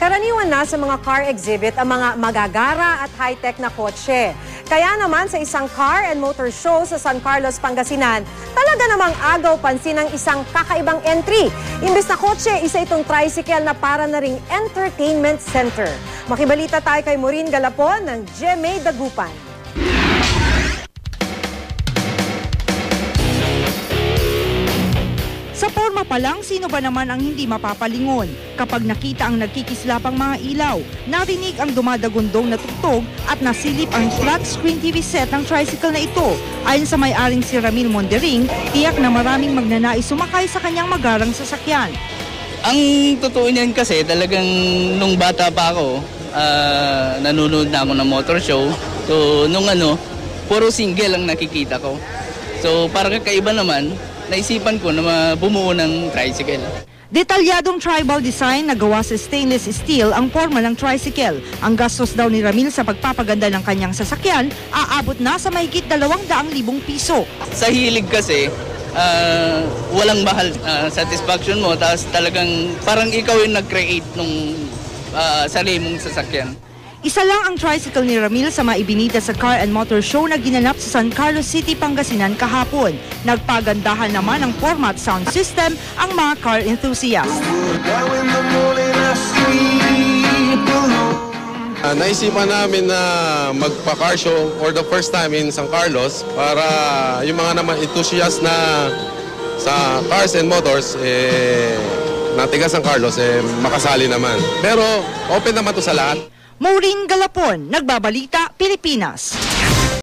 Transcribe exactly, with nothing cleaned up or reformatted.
Karaniwan na sa mga car exhibit ang mga magagara at high-tech na kotse. Kaya naman sa isang car and motor show sa San Carlos, Pangasinan, talaga namang agaw pansin ang isang kakaibang entry. Imbes na kotse, isa itong tricycle na para na ring entertainment center. Makibalita tayo kay Maureen Galapon ng G M A Dagupan. Sa forma pa lang, sino ba naman ang hindi mapapalingon kapag nakita ang nagkikislapang mga ilaw, narinig ang dumadagundong na tugtog at nasilip ang flat screen T V set ng tricycle na ito. Ayon sa may-aring si Ramil Mondering, tiyak na maraming magnanais sumakay sa kanyang magarang sasakyan. Ang totoo niyan kasi talagang nung bata pa ako, uh, nanonood na ako ng motor show. So nung ano, puro single ang nakikita ko. So parang kakaiba naman, naisipan ko na bumuo ng tricycle. Detalyadong tribal design na gawa sa stainless steel ang forma ng tricycle. Ang gastos daw ni Ramil sa pagpapaganda ng kanyang sasakyan, aabot na sa mahigit dalawang daang libong piso. Sa hilig kasi, uh, walang mahal uh, satisfaction mo, tapos talagang parang ikaw yung nag-create ng uh, sarili mong sasakyan. Isa lang ang tricycle ni Ramil sa maibinita sa Car and Motor Show na ginanap sa San Carlos City, Pangasinan kahapon. Nagpagandahan naman ng format sound system ang mga car enthusiasts. Uh, naisipan namin na magpa-car show for the first time in San Carlos para yung mga naman enthusiasts na sa cars and motors eh, na tiga San Carlos eh, makasali naman. Pero open naman to sa lahat. Maureen Galapon, Nagbabalita, Pilipinas.